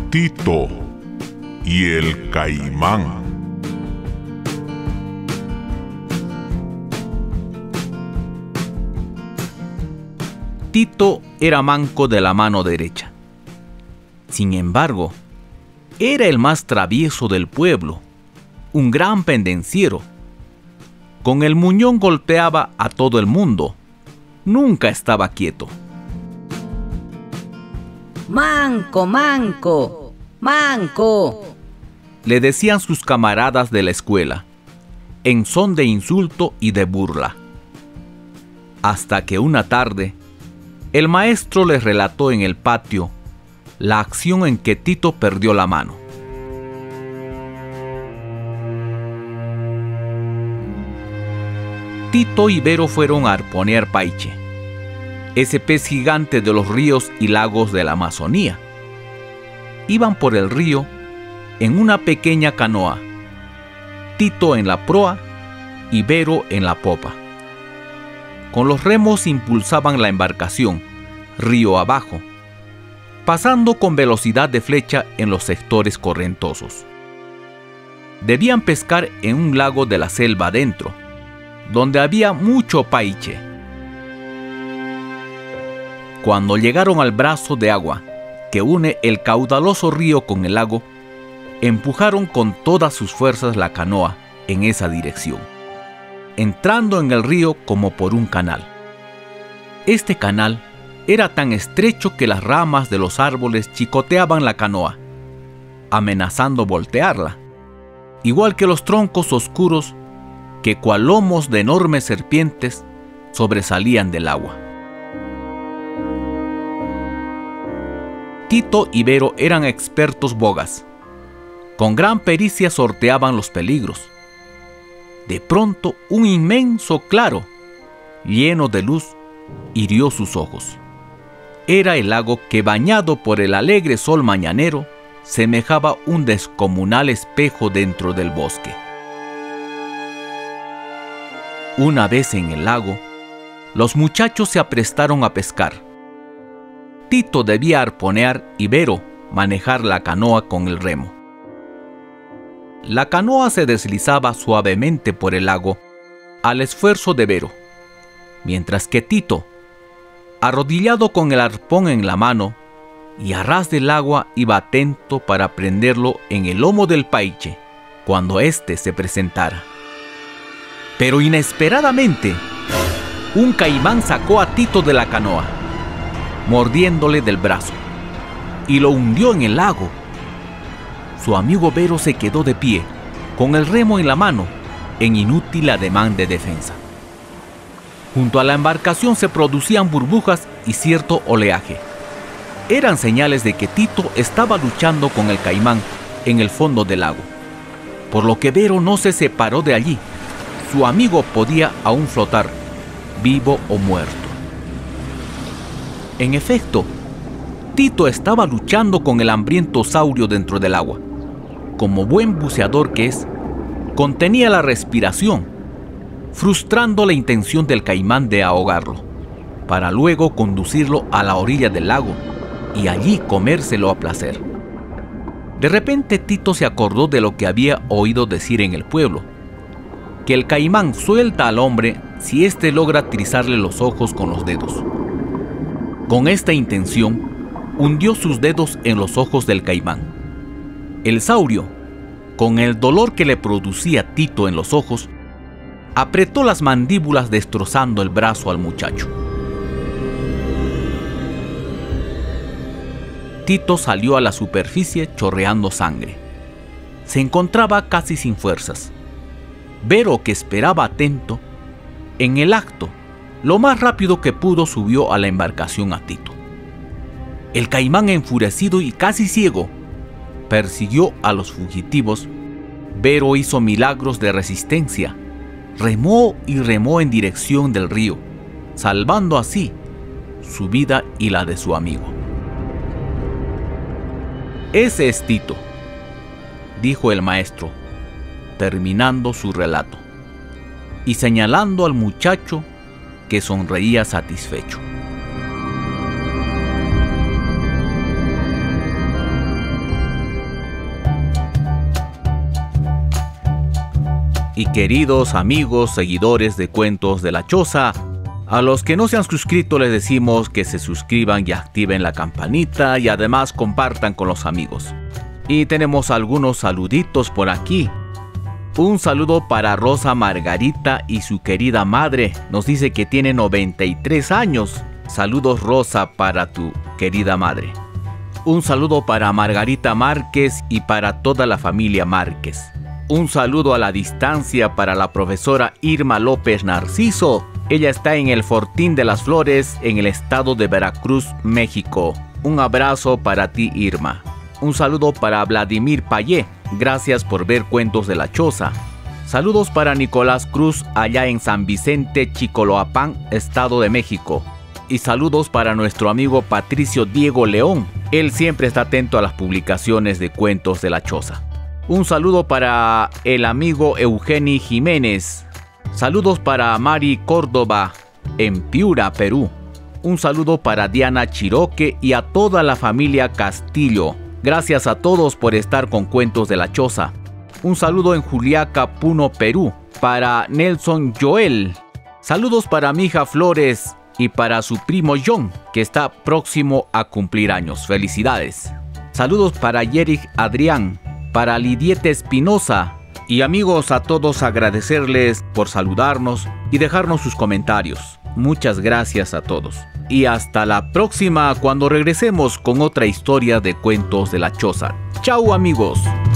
Tito y el caimán. Tito era manco de la mano derecha. Sin embargo, era el más travieso del pueblo, un gran pendenciero. Con el muñón golpeaba a todo el mundo. Nunca estaba quieto. ¡Manco, manco! ¡Manco! Le decían sus camaradas de la escuela, en son de insulto y de burla. Hasta que una tarde, el maestro les relató en el patio la acción en que Tito perdió la mano. Tito y Vero fueron a arponear paiche, ese pez gigante de los ríos y lagos de la Amazonía. Iban por el río en una pequeña canoa, Tito en la proa y Vero en la popa. Con los remos impulsaban la embarcación, río abajo, pasando con velocidad de flecha en los sectores correntosos. Debían pescar en un lago de la selva adentro, donde había mucho paiche. Cuando llegaron al brazo de agua que une el caudaloso río con el lago, empujaron con todas sus fuerzas la canoa en esa dirección, entrando en el río como por un canal. Este canal era tan estrecho que las ramas de los árboles chicoteaban la canoa, amenazando voltearla, igual que los troncos oscuros que cual lomos de enormes serpientes sobresalían del agua. Tito y Vero eran expertos bogas. Con gran pericia sorteaban los peligros. De pronto, un inmenso claro, lleno de luz, hirió sus ojos. Era el lago que, bañado por el alegre sol mañanero, semejaba un descomunal espejo dentro del bosque. Una vez en el lago, los muchachos se aprestaron a pescar. Tito debía arponear y Vero manejar la canoa con el remo. La canoa se deslizaba suavemente por el lago al esfuerzo de Vero, mientras que Tito, arrodillado con el arpón en la mano y a ras del agua, iba atento para prenderlo en el lomo del paiche cuando éste se presentara. Pero inesperadamente, un caimán sacó a Tito de la canoa, mordiéndole del brazo, y lo hundió en el lago. Su amigo Vero se quedó de pie, con el remo en la mano, en inútil ademán de defensa. Junto a la embarcación se producían burbujas y cierto oleaje. Eran señales de que Tito estaba luchando con el caimán en el fondo del lago, por lo que Vero no se separó de allí. Su amigo podía aún flotar, vivo o muerto. En efecto, Tito estaba luchando con el hambriento saurio dentro del agua. Como buen buceador que es, contenía la respiración, frustrando la intención del caimán de ahogarlo, para luego conducirlo a la orilla del lago y allí comérselo a placer. De repente Tito se acordó de lo que había oído decir en el pueblo, que el caimán suelta al hombre si éste logra trizarle los ojos con los dedos. Con esta intención, hundió sus dedos en los ojos del caimán. El saurio, con el dolor que le producía Tito en los ojos, apretó las mandíbulas destrozando el brazo al muchacho. Tito salió a la superficie chorreando sangre. Se encontraba casi sin fuerzas. Vero, que esperaba atento, en el acto, lo más rápido que pudo subió a la embarcación a Tito. El caimán, enfurecido y casi ciego, persiguió a los fugitivos. Vero hizo milagros de resistencia. Remó y remó en dirección del río, salvando así su vida y la de su amigo. «Ese es Tito», dijo el maestro, terminando su relato, y señalando al muchacho que sonreía satisfecho. y queridos amigos, seguidores de Cuentos de la Choza. A los que no se han suscrito les decimos que se suscriban y activen la campanita y además compartan con los amigos. Y tenemos algunos saluditos por aquí. Un saludo para Rosa Margarita y su querida madre. Nos dice que tiene 93 años. Saludos, Rosa, para tu querida madre. Un saludo para Margarita Márquez y para toda la familia Márquez. Un saludo a la distancia para la profesora Irma López Narciso. Ella está en el Fortín de las Flores, en el estado de Veracruz, México. Un abrazo para ti, Irma. Un saludo para Vladimir Payé. Gracias por ver Cuentos de la Choza. Saludos para Nicolás Cruz, allá en San Vicente, Chicoloapán, Estado de México. Y saludos para nuestro amigo Patricio Diego León. Él siempre está atento a las publicaciones de Cuentos de la Choza. Un saludo para el amigo Eugenio Jiménez. Saludos para Mari Córdoba, en Piura, Perú. Un saludo para Diana Chiroque y a toda la familia Castillo. Gracias a todos por estar con Cuentos de la Choza. Un saludo en Juliaca, Puno, Perú, para Nelson Joel. Saludos para mi hija Flores y para su primo John, que está próximo a cumplir años. Felicidades. Saludos para Yerich Adrián, para Lidiete Espinosa. Y amigos, a todos agradecerles por saludarnos y dejarnos sus comentarios. Muchas gracias a todos. Y hasta la próxima cuando regresemos con otra historia de Cuentos de la Choza. ¡Chao, amigos!